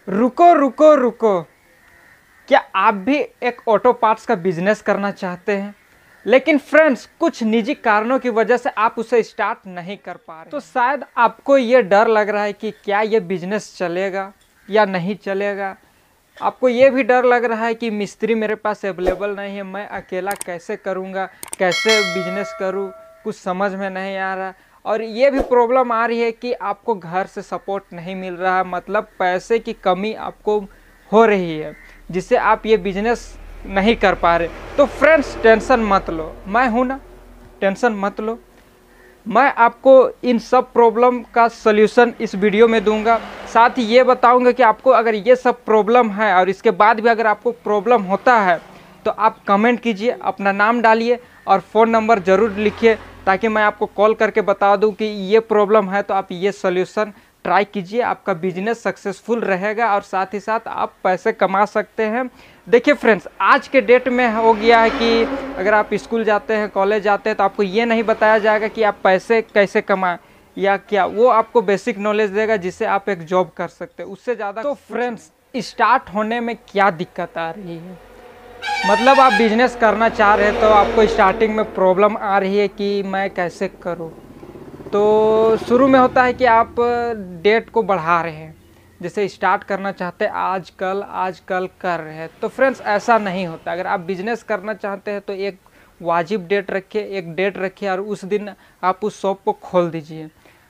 रुको रुको रुको, क्या आप भी एक ऑटो पार्ट्स का बिजनेस करना चाहते हैं, लेकिन फ्रेंड्स कुछ निजी कारणों की वजह से आप उसे स्टार्ट नहीं कर पा रहे? तो शायद आपको ये डर लग रहा है कि क्या ये बिजनेस चलेगा या नहीं चलेगा। आपको ये भी डर लग रहा है कि मिस्त्री मेरे पास अवेलेबल नहीं है, मैं अकेला कैसे करूँगा, कैसे बिजनेस करूँ, कुछ समझ में नहीं आ रहा। और ये भी प्रॉब्लम आ रही है कि आपको घर से सपोर्ट नहीं मिल रहा है, मतलब पैसे की कमी आपको हो रही है, जिससे आप ये बिजनेस नहीं कर पा रहे। तो फ्रेंड्स टेंशन मत लो, मैं हूँ ना, टेंशन मत लो। मैं आपको इन सब प्रॉब्लम का सल्यूशन इस वीडियो में दूंगा। साथ ही ये बताऊंगा कि आपको अगर ये सब प्रॉब्लम है और इसके बाद भी अगर आपको प्रॉब्लम होता है तो आप कमेंट कीजिए, अपना नाम डालिए और फ़ोन नंबर ज़रूर लिखिए, ताकि मैं आपको कॉल करके बता दूं कि ये प्रॉब्लम है तो आप ये सॉल्यूशन ट्राई कीजिए। आपका बिजनेस सक्सेसफुल रहेगा और साथ ही साथ आप पैसे कमा सकते हैं। देखिए फ्रेंड्स, आज के डेट में हो गया है कि अगर आप स्कूल जाते हैं, कॉलेज जाते हैं, तो आपको ये नहीं बताया जाएगा कि आप पैसे कैसे कमाएं या क्या, वो आपको बेसिक नॉलेज देगा जिससे आप एक जॉब कर सकते हैं, उससे ज़्यादा। तो फ्रेंड्स स्टार्ट होने में क्या दिक्कत आ रही है, मतलब आप बिजनेस करना चाह रहे हैं तो आपको स्टार्टिंग में प्रॉब्लम आ रही है कि मैं कैसे करूं। तो शुरू में होता है कि आप डेट को बढ़ा रहे हैं, जैसे स्टार्ट करना चाहते हैं आजकल कर रहे हैं। तो फ्रेंड्स ऐसा नहीं होता। अगर आप बिजनेस करना चाहते हैं तो एक वाजिब डेट रखिए, एक डेट रखिए और उस दिन आप उस शॉप को खोल दीजिए।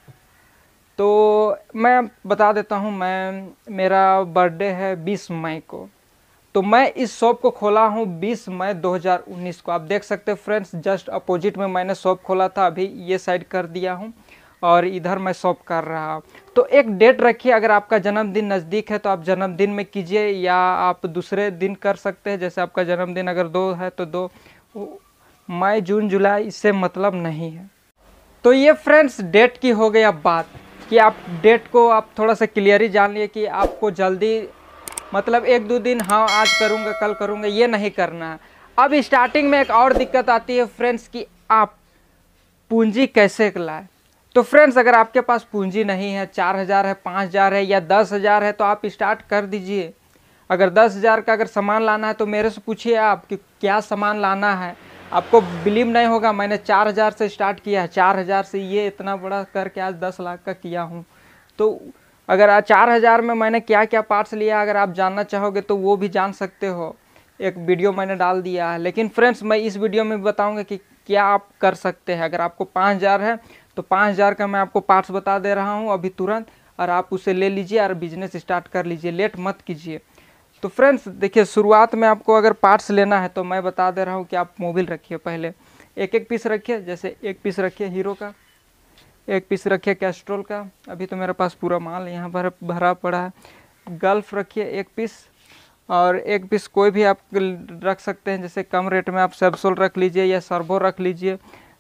तो मैं बता देता हूं, मेरा बर्थडे है 20 मई को, तो मैं इस शॉप को खोला हूँ 20 मई 2019 को। आप देख सकते हैं फ्रेंड्स, जस्ट अपोजिट में मैंने शॉप खोला था, अभी ये साइड कर दिया हूँ और इधर मैं शॉप कर रहा हूँ। तो एक डेट रखिए, अगर आपका जन्मदिन नज़दीक है तो आप जन्मदिन में कीजिए, या आप दूसरे दिन कर सकते हैं। जैसे आपका जन्मदिन अगर 2 है तो 2 मई, जून, जुलाई, इससे मतलब नहीं है। तो ये फ्रेंड्स डेट की हो गई। अब बात कि आप डेट को आप थोड़ा सा क्लियर ही जान लिए कि आपको जल्दी, मतलब 1-2 दिन हाँ आज करूँगा कल करूँगा, ये नहीं करना है। अब स्टार्टिंग में एक और दिक्कत आती है फ्रेंड्स कि आप पूंजी कैसे लाएं। तो फ्रेंड्स अगर आपके पास पूंजी नहीं है, 4,000 है, 5,000 है या 10,000 है, तो आप स्टार्ट कर दीजिए। अगर 10,000 का अगर सामान लाना है तो मेरे से पूछिए आप कि क्या सामान लाना है। आपको बिलीव नहीं होगा, मैंने 4,000 से स्टार्ट किया है, 4,000 से ये इतना बड़ा करके आज 10 लाख का किया हूँ। तो अगर 4,000 में मैंने क्या क्या पार्ट्स लिया, अगर आप जानना चाहोगे तो वो भी जान सकते हो, एक वीडियो मैंने डाल दिया है। लेकिन फ्रेंड्स मैं इस वीडियो में बताऊंगा कि क्या आप कर सकते हैं। अगर आपको 5,000 है तो 5,000 का मैं आपको पार्ट्स बता दे रहा हूं अभी तुरंत, और आप उसे ले लीजिए और बिजनेस स्टार्ट कर लीजिए, लेट मत कीजिए। तो फ्रेंड्स देखिए, शुरुआत में आपको अगर पार्ट्स लेना है तो मैं बता दे रहा हूँ कि आप मोबिल रखिए, पहले एक पीस रखिए। जैसे एक पीस रखिए हीरो का, एक पीस रखिए कैस्ट्रोल का, अभी तो मेरे पास पूरा माल यहाँ पर भरा पड़ा है। गल्फ रखिए एक पीस, और एक पीस कोई भी आप रख सकते हैं, जैसे कम रेट में आप सेब्सोल रख लीजिए या सर्वो रख लीजिए,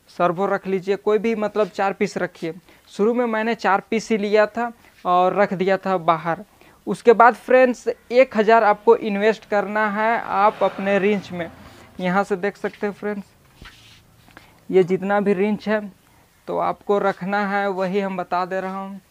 कोई भी, मतलब 4 पीस रखिए। शुरू में मैंने 4 पीस ही लिया था और रख दिया था बाहर। उसके बाद फ्रेंड्स 1,000 आपको इन्वेस्ट करना है आप अपने रिंच में। यहाँ से देख सकते हैं फ्रेंड्स, ये जितना भी रिंच है तो आपको रखना है, वही हम बता दे रहा हूँ,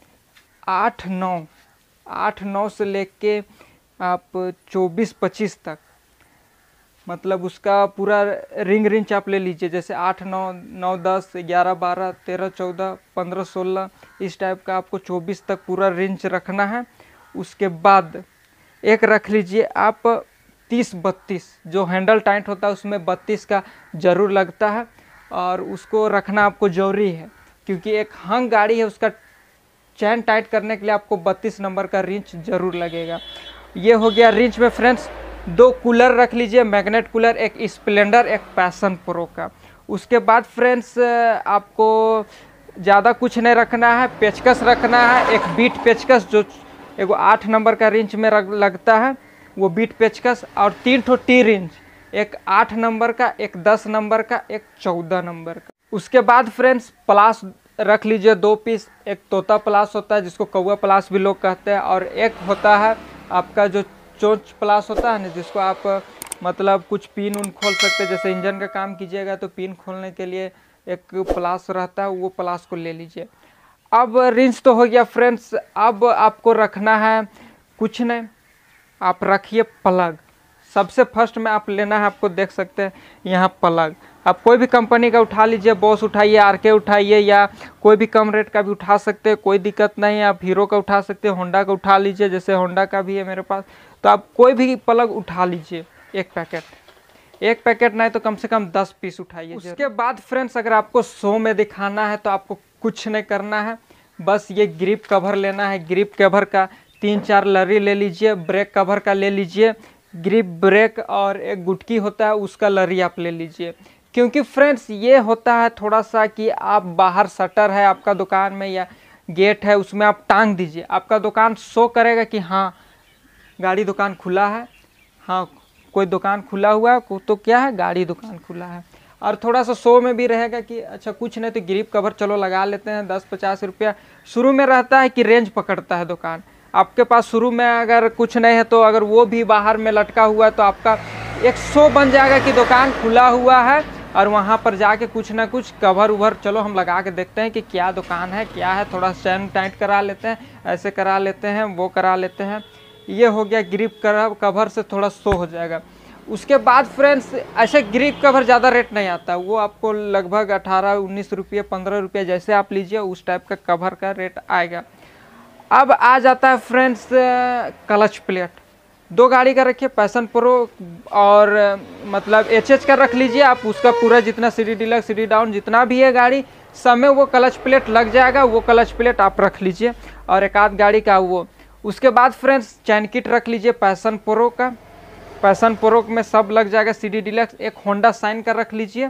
8-9 से लेके आप 24-25 तक, मतलब उसका पूरा रिंग रिंच आप ले लीजिए। जैसे 8-9, 9-10, 11-12, 13-14, 15-16, इस टाइप का आपको 24 तक पूरा रिंच रखना है। उसके बाद एक रख लीजिए आप 30-32, जो हैंडल टाइट होता है उसमें 32 का ज़रूर लगता है, और उसको रखना आपको जरूरी है, क्योंकि एक हंग गाड़ी है, उसका चैन टाइट करने के लिए आपको 32 नंबर का रिंच जरूर लगेगा। ये हो गया रिंच में फ्रेंड्स। 2 कूलर रख लीजिए, मैग्नेट कूलर, एक स्प्लेंडर, एक पैशन प्रो का। उसके बाद फ्रेंड्स आपको ज़्यादा कुछ नहीं रखना है, पेचकस रखना है, एक बीट पेचकस, जो एगो 8 नंबर का रिंच में लगता है, वो बीट पेचकस, और 3 ठो टी रिंच, एक 8 नंबर का, एक 10 नंबर का, एक 14 नंबर का। उसके बाद फ्रेंड्स प्लास रख लीजिए 2 पीस। एक तोता प्लास होता है जिसको कौवा प्लास भी लोग कहते हैं, और एक होता है आपका जो चोंच प्लास होता है ना, जिसको आप मतलब कुछ पिन उन खोल सकते हैं। जैसे इंजन का काम कीजिएगा तो पिन खोलने के लिए एक प्लास रहता है, वो प्लास को ले लीजिए। अब रिंच तो हो गया फ्रेंड्स। अब आपको रखना है कुछ नहीं, आप रखिए प्लग। सबसे फर्स्ट में आप लेना है, आपको देख सकते हैं यहाँ प्लग। आप कोई भी कंपनी का उठा लीजिए, बॉस उठाइए, आरके उठाइए, या कोई भी कम रेट का भी उठा सकते हैं, कोई दिक्कत नहीं है। आप हीरो का उठा सकते हैं, होंडा का उठा लीजिए, जैसे होंडा का भी है मेरे पास। तो आप कोई भी प्लग उठा लीजिए, एक पैकेट नहीं तो कम से कम 10 पीस उठाइए। उसके बाद फ्रेंड्स, अगर आपको शो में दिखाना है तो आपको कुछ नहीं करना है, बस ये ग्रिप कवर लेना है। ग्रिप कवर का 3-4 लरी ले लीजिए, ब्रेक कवर का ले लीजिए, ग्रिप ब्रेक और एक गुटकी होता है उसका लरी आप ले लीजिए। क्योंकि फ्रेंड्स ये होता है थोड़ा सा कि आप बाहर शटर है आपका दुकान में या गेट है, उसमें आप टांग दीजिए, आपका दुकान शो करेगा कि हाँ गाड़ी दुकान खुला है, हाँ कोई दुकान खुला हुआ है, तो क्या है गाड़ी दुकान खुला है। और थोड़ा सा शो में भी रहेगा कि अच्छा कुछ नहीं तो ग्रिप कवर चलो लगा लेते हैं, 10-50 रुपया शुरू में रहता है कि रेंज पकड़ता है दुकान। आपके पास शुरू में अगर कुछ नहीं है तो अगर वो भी बाहर में लटका हुआ है तो आपका एक शो बन जाएगा कि दुकान खुला हुआ है, और वहाँ पर जाके कुछ ना कुछ कवर उभर चलो हम लगा के देखते हैं कि क्या दुकान है क्या है, थोड़ा चैन टाइट करा लेते हैं, ऐसे करा लेते हैं, वो करा लेते हैं। ये हो गया ग्रिप कवर से थोड़ा शो हो जाएगा। उसके बाद फ्रेंड्स ऐसे ग्रिप कवर ज़्यादा रेट नहीं आता, वो आपको लगभग 18-19 रुपये 15 रुपये जैसे आप लीजिए उस टाइप का कवर का रेट आएगा। अब आ जाता है फ्रेंड्स क्लच प्लेट। 2 गाड़ी का रखिए, पैशन प्रो और मतलब एचएच का रख लीजिए आप, उसका पूरा जितना सीडी डिलक्स सीडी डाउन जितना भी है गाड़ी सब में वो क्लच प्लेट लग जाएगा, वो क्लच प्लेट आप रख लीजिए, और एक आध गाड़ी का वो। उसके बाद फ्रेंड्स चैन किट रख लीजिए पैशन प्रो का, पैशन प्रो में सब लग जाएगा, सीडी डिलक्स। एक होंडा साइन का रख लीजिए।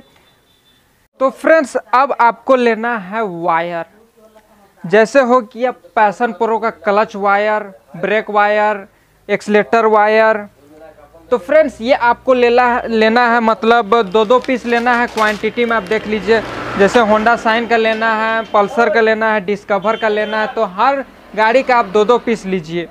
तो फ्रेंड्स अब आपको लेना है वायर, जैसे हो कि अब पैशन प्रो का clutch wire, brake wire, accelerator wire. तो फ्रेंड्स ये आपको लेना है मतलब 2-2 पीस लेना है क्वांटिटी में, आप देख लीजिए। जैसे होंडा साइन का लेना है, पल्सर का लेना है, डिस्कवर का लेना है, तो हर गाड़ी का आप 2-2 पीस लीजिए,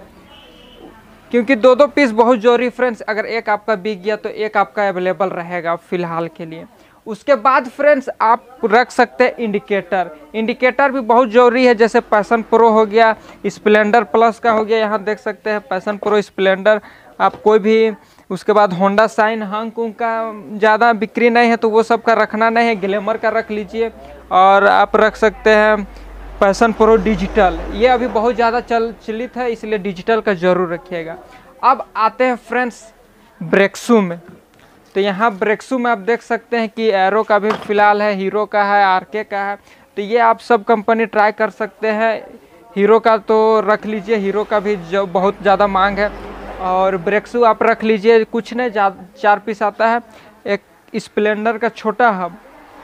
क्योंकि 2-2 पीस बहुत जरूरी फ्रेंड्स। अगर एक आपका बिक गया तो एक आपका अवेलेबल रहेगा फिलहाल के लिए। उसके बाद फ्रेंड्स आप रख सकते हैं इंडिकेटर भी बहुत ज़रूरी है, जैसे पैशन प्रो हो गया, स्प्लेंडर प्लस का हो गया, यहाँ देख सकते हैं पैशन प्रो स्प्लेंडर आप कोई भी। उसके बाद होंडा साइन हांगकॉन्ग का ज़्यादा बिक्री नहीं है तो वो सब का रखना नहीं है, ग्लैमर का रख लीजिए। और आप रख सकते हैं पैशन प्रो डिजिटल, ये अभी बहुत ज़्यादा चलित है इसलिए डिजिटल का ज़रूर रखिएगा। अब आते हैं फ्रेंड्स ब्रेक्सू में। तो यहाँ ब्रेक्सू में आप देख सकते हैं कि एरो का भी फ़िलहाल है, हीरो का है, आरके का है, तो ये आप सब कंपनी ट्राई कर सकते हैं। हीरो का तो रख लीजिए, हीरो का भी जो बहुत ज़्यादा मांग है। और ब्रेक्सू आप रख लीजिए, कुछ नहीं 4 पीस आता है। एक स्प्लेंडर का छोटा हब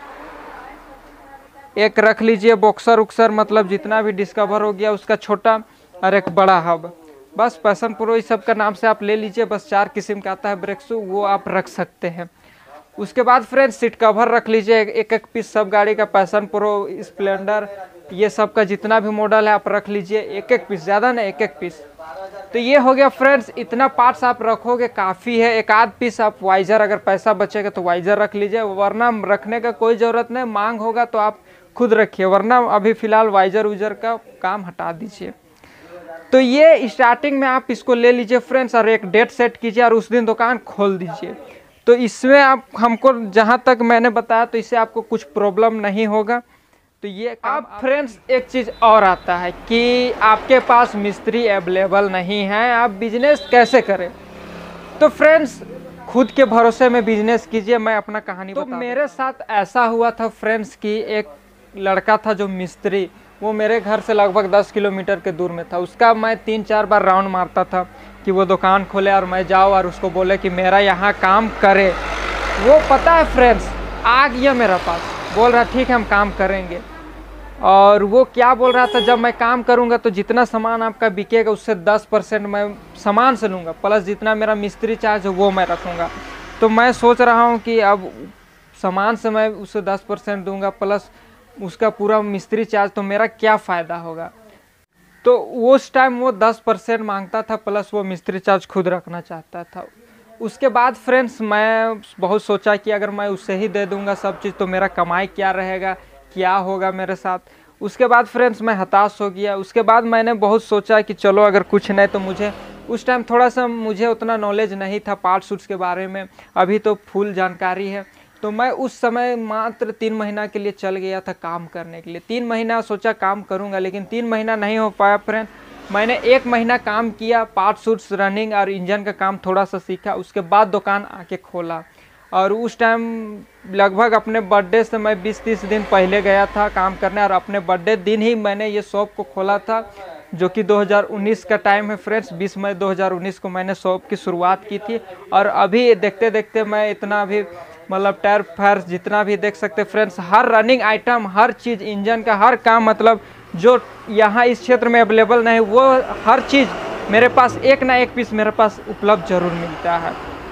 एक रख लीजिए, बॉक्सर उक्सर मतलब जितना भी डिस्कवर हो गया उसका छोटा, और एक बड़ा हब। बस पैशन प्रो इस सब का नाम से आप ले लीजिए, बस 4 किस्म का आता है ब्रेक्सू, वो आप रख सकते हैं। उसके बाद फ्रेंड्स सीट कवर रख लीजिए, एक पीस सब गाड़ी का, पैशन प्रो, स्प्लेंडर, ये सब का जितना भी मॉडल है आप रख लीजिए, एक पीस, ज़्यादा ना, एक पीस। तो ये हो गया फ्रेंड्स, इतना पार्ट्स आप रखोगे काफ़ी है। एक आध पीस आप वाइजर, अगर पैसा बचेगा तो वाइजर रख लीजिए, वरना रखने का कोई ज़रूरत नहीं, मांग होगा तो आप खुद रखिए, वरना अभी फ़िलहाल वाइजर उजर का काम हटा दीजिए। तो ये स्टार्टिंग में आप इसको ले लीजिए फ्रेंड्स, और एक डेट सेट कीजिए और उस दिन दुकान खोल दीजिए। तो इसमें आप हमको जहाँ तक मैंने बताया तो इससे आपको कुछ प्रॉब्लम नहीं होगा। तो ये अब फ्रेंड्स एक चीज़ और आता है कि आपके पास मिस्त्री अवेलेबल नहीं है, आप बिजनेस कैसे करें। तो फ्रेंड्स खुद के भरोसे में बिजनेस कीजिए। मैं अपना कहानी तो मेरे साथ ऐसा हुआ था फ्रेंड्स कि एक लड़का था जो मिस्त्री, वो मेरे घर से लगभग 10 किलोमीटर के दूर में था। उसका मैं 3-4 बार राउंड मारता था कि वो दुकान खोले और मैं जाऊँ और उसको बोले कि मेरा यहाँ काम करे। वो पता है फ्रेंड्स आ गया मेरे पास, बोल रहा ठीक है हम काम करेंगे। और वो क्या बोल रहा था, जब मैं काम करूँगा तो जितना सामान आपका बिकेगा उससे 10% मैं सामान से लूँगा, प्लस जितना मेरा मिस्त्री चार्ज है वो मैं रखूँगा। तो मैं सोच रहा हूँ कि अब सामान से मैं उससे 10% दूँगा प्लस उसका पूरा मिस्त्री चार्ज, तो मेरा क्या फ़ायदा होगा। तो उस टाइम वो 10% मांगता था प्लस वो मिस्त्री चार्ज खुद रखना चाहता था। उसके बाद फ्रेंड्स मैं बहुत सोचा कि अगर मैं उससे ही दे दूंगा सब चीज़ तो मेरा कमाई क्या रहेगा, क्या होगा मेरे साथ। उसके बाद फ्रेंड्स मैं हताश हो गया। उसके बाद मैंने बहुत सोचा कि चलो अगर कुछ नहीं तो मुझे उस टाइम थोड़ा सा मुझे उतना नॉलेज नहीं था पार्ट्स सूट्स के बारे में, अभी तो फुल जानकारी है। तो मैं उस समय मात्र 3 महीना के लिए चल गया था काम करने के लिए। 3 महीना सोचा काम करूंगा, लेकिन 3 महीना नहीं हो पाया फ्रेंड। मैंने 1 महीना काम किया, पार्ट सूट्स, रनिंग और इंजन का काम थोड़ा सा सीखा, उसके बाद दुकान आके खोला। और उस टाइम लगभग अपने बर्थडे से मैं 20-30 दिन पहले गया था काम करने, और अपने बर्थडे दिन ही मैंने ये शॉप को खोला था, जो कि 2019 का टाइम है फ्रेंड्स। 20 मई 2019 को मैंने शॉप की शुरुआत की थी। और अभी देखते देखते मैं इतना भी मतलब टायर फायर जितना भी देख सकते फ्रेंड्स, हर रनिंग आइटम, हर चीज़, इंजन का हर काम, मतलब जो यहाँ इस क्षेत्र में अवेलेबल नहीं वो हर चीज़ मेरे पास एक ना एक पीस मेरे पास उपलब्ध जरूर मिलता है।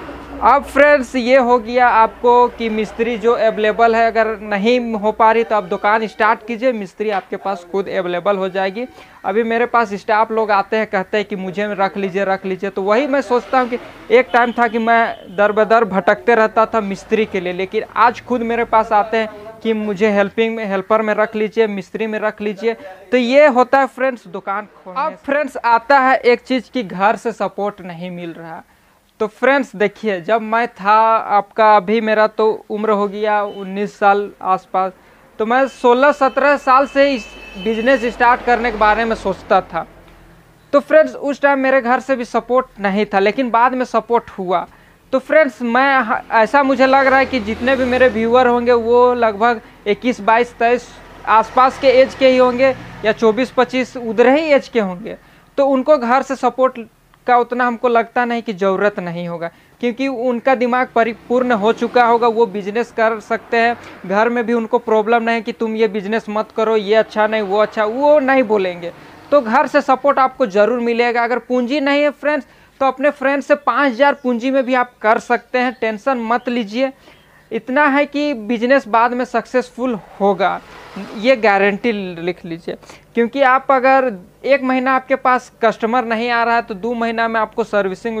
अब फ्रेंड्स ये हो गया आपको कि मिस्त्री जो अवेलेबल है, अगर नहीं हो पा रही तो आप दुकान स्टार्ट कीजिए, मिस्त्री आपके पास खुद अवेलेबल हो जाएगी। अभी मेरे पास स्टाफ लोग आते हैं, कहते हैं कि मुझे रख लीजिए, तो वही मैं सोचता हूँ कि एक टाइम था कि मैं दर बदर भटकते रहता था मिस्त्री के लिए, लेकिन आज खुद मेरे पास आते हैं कि मुझे हेल्पर में रख लीजिए, मिस्त्री में रख लीजिए। तो ये होता है फ्रेंड्स दुकान खोलने। अब फ्रेंड्स आता है एक चीज़ कि घर से सपोर्ट नहीं मिल रहा। तो फ्रेंड्स देखिए, जब मैं था आपका, अभी मेरा तो उम्र हो गया 19 साल आसपास, तो मैं 16-17 साल से इस बिजनेस स्टार्ट करने के बारे में सोचता था। तो फ्रेंड्स उस टाइम मेरे घर से भी सपोर्ट नहीं था, लेकिन बाद में सपोर्ट हुआ। तो फ्रेंड्स मैं ऐसा मुझे लग रहा है कि जितने भी मेरे व्यूअर होंगे वो लगभग 21, 22, 23 आसपास के एज के ही होंगे, या 24, 25 उधर ही एज के होंगे। तो उनको घर से सपोर्ट का उतना हमको लगता नहीं कि ज़रूरत नहीं होगा, क्योंकि उनका दिमाग परिपूर्ण हो चुका होगा, वो बिजनेस कर सकते हैं। घर में भी उनको प्रॉब्लम नहीं कि तुम ये बिजनेस मत करो, ये अच्छा नहीं, वो अच्छा, वो नहीं बोलेंगे। तो घर से सपोर्ट आपको ज़रूर मिलेगा। अगर पूंजी नहीं है फ्रेंड्स, तो अपने फ्रेंड से 5000 पूंजी में भी आप कर सकते हैं, टेंशन मत लीजिए। इतना है कि बिजनेस बाद में सक्सेसफुल होगा, ये गारंटी लिख लीजिए। क्योंकि आप अगर 1 महीना आपके पास कस्टमर नहीं आ रहा है, तो 2 महीना में आपको सर्विसिंग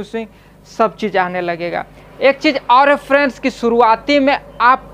सब चीज़ आने लगेगा। एक चीज़ और है फ्रेंड्स कि शुरुआती में आप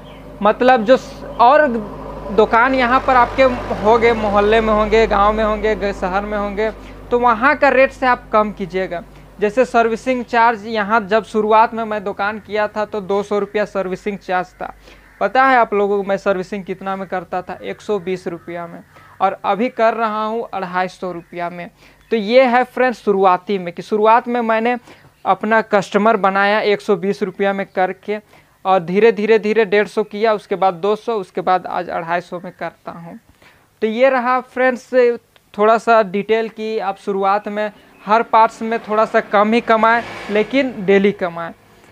मतलब जो और दुकान यहाँ पर आपके होंगे, मोहल्ले में होंगे, गांव में होंगे, शहर में होंगे, तो वहाँ का रेट से आप कम कीजिएगा। जैसे सर्विसिंग चार्ज यहाँ जब शुरुआत में मैं दुकान किया था तो 200 रुपया सर्विसिंग चार्ज था। पता है आप लोगों को मैं सर्विसिंग कितना में करता था? 120 रुपया में, और अभी कर रहा हूँ 250 रुपया में। तो ये है फ्रेंड्स शुरुआती में, कि शुरुआत में मैंने अपना कस्टमर बनाया 120 रुपया में करके, और धीरे धीरे 150 किया, उसके बाद 200, उसके बाद आज 250 में करता हूँ। तो ये रहा फ्रेंड्स थोड़ा सा डिटेल कि आप शुरुआत में हर पार्ट्स में थोड़ा सा कम ही कमाएं, लेकिन डेली कमाएं।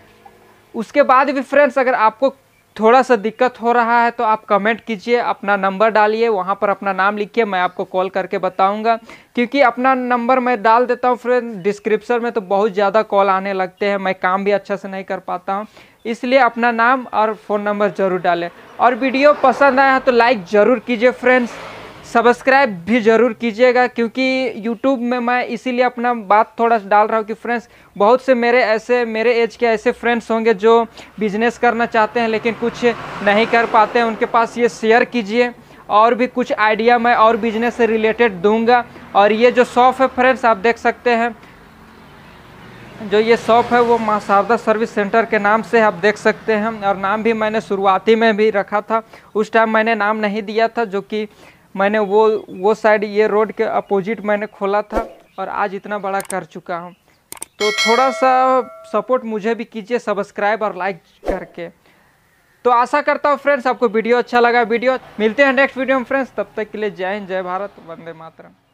उसके बाद भी फ्रेंड्स अगर आपको थोड़ा सा दिक्कत हो रहा है तो आप कमेंट कीजिए, अपना नंबर डालिए, वहाँ पर अपना नाम लिखिए, मैं आपको कॉल करके बताऊंगा। क्योंकि अपना नंबर मैं डाल देता हूँ फ्रेंड डिस्क्रिप्शन में, तो बहुत ज़्यादा कॉल आने लगते हैं, मैं काम भी अच्छा से नहीं कर पाता हूँ, इसलिए अपना नाम और फ़ोन नंबर ज़रूर डालें। और वीडियो पसंद आया तो लाइक ज़रूर कीजिए फ्रेंड्स, सब्सक्राइब भी ज़रूर कीजिएगा। क्योंकि यूट्यूब में मैं इसीलिए अपना बात थोड़ा डाल रहा हूँ कि फ्रेंड्स बहुत से मेरे एज के ऐसे फ्रेंड्स होंगे जो बिज़नेस करना चाहते हैं लेकिन कुछ नहीं कर पाते हैं, उनके पास ये शेयर कीजिए। और भी कुछ आइडिया मैं और बिजनेस से रिलेटेड दूंगा। और ये जो शॉप है फ्रेंड्स आप देख सकते हैं, जो ये शॉप है वो मां शारदा सर्विस सेंटर के नाम से आप देख सकते हैं। और नाम भी मैंने शुरुआती में भी रखा था, उस टाइम मैंने नाम नहीं दिया था, जो कि मैंने वो साइड ये रोड के अपोजिट मैंने खोला था, और आज इतना बड़ा कर चुका हूँ। तो थोड़ा सा सपोर्ट मुझे भी कीजिए सब्सक्राइब और लाइक करके। तो आशा करता हूँ फ्रेंड्स आपको वीडियो अच्छा लगा। मिलते हैं नेक्स्ट वीडियो में फ्रेंड्स, तब तक के लिए जय हिंद, जय भारत, वंदे मातरम।